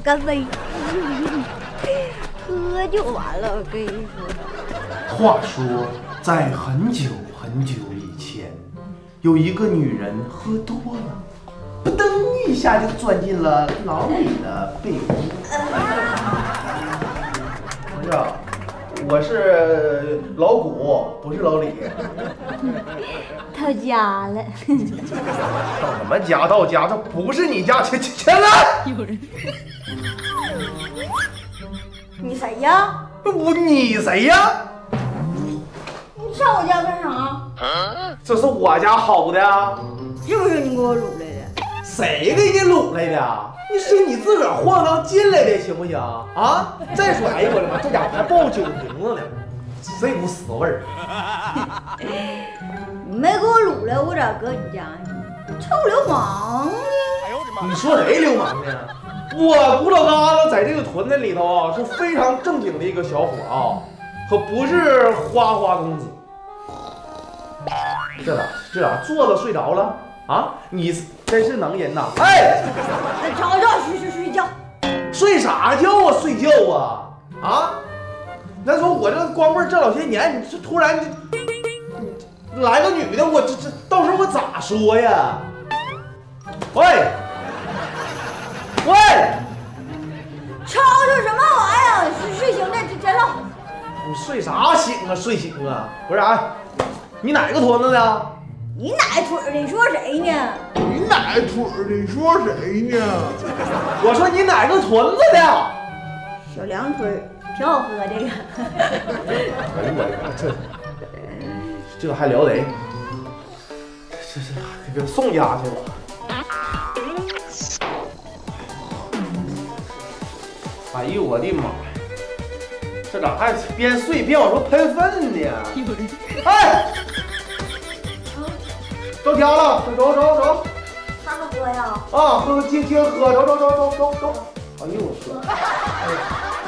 干杯！喝就完了，我跟你说。 话说，在很久很久以前，有一个女人喝多了，扑噔一下就钻进了老李的被窝。不是啊，我是老谷，不是老李。 到家了。 到什么家？到家？这不是你家，钱来！ 有人。 你谁呀？ 你谁呀？ 你上我家干啥？ 这是我家薅的啊！ 是不是你给我掳来的？ 谁给你掳来的？你是你自个儿晃荡进来的，行不行啊？再说，哎呦我的妈，这家伙还抱酒瓶子呢，这股死味儿！ 你没给我掳来，我咋搁你家呢？臭流氓！ 你说谁流氓呢？我古老疙瘩在这个屯子里头啊，是非常正经的一个小伙啊，可不是花花公子。这咋坐着睡着了啊？你真是能人呐！哎， 吵，睡觉。 睡啥觉啊？睡觉啊？啊？咱说我这光棍这老些年，你这突然来个女的，我这到时候我咋说呀？喂， 吵什么玩意儿？睡醒了，真了。 你睡啥醒啊？睡醒啊？不是啊？你哪个屯子的？ 你哪腿的？你说谁呢？ 你哪腿的？你说谁呢？ 我说你哪个屯子的？ 小凉腿，挺好喝这个。 哎呦我的妈，这还聊得？这送家去吧。哎呦我的妈！这咋还边睡边往出喷粪呢？哎，到家了，走。 大哥哥呀！ 啊，喝，接喝，走。哎呦我去！